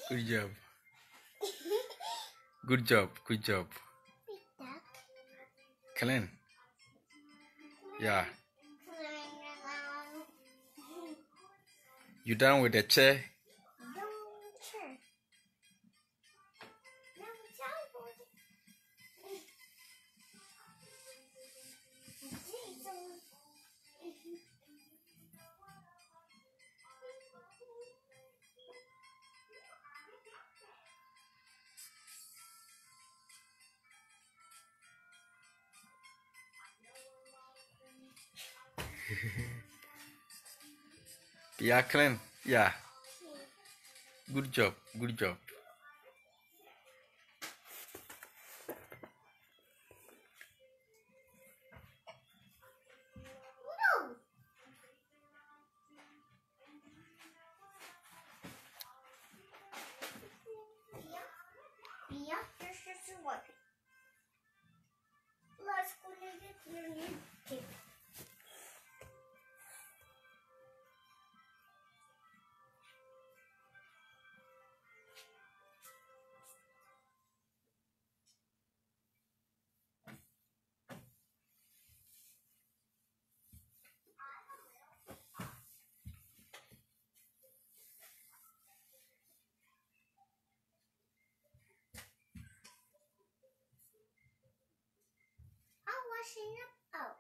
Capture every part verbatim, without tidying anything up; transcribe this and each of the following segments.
Good job. Good job. Good job. Clean. Yeah. You done with the chair? Yeah, clean. Yeah. Good job. Good job. Ja, das ist so weit. Let's go to the tip. I'm washing it out.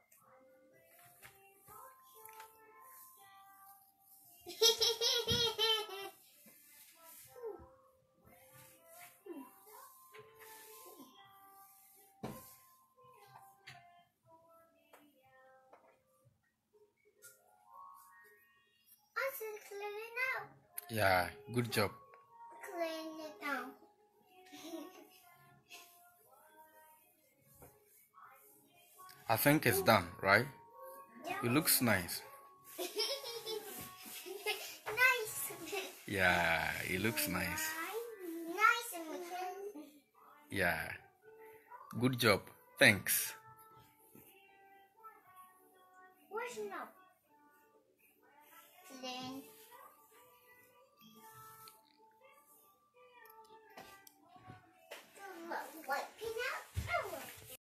I said clean it out. Yeah. Good job. Clean it down. I think it's done, right? Yeah. It looks nice. Nice. Yeah, it looks nice. Nice. Yeah. Good job. Thanks. Washing up. Clean.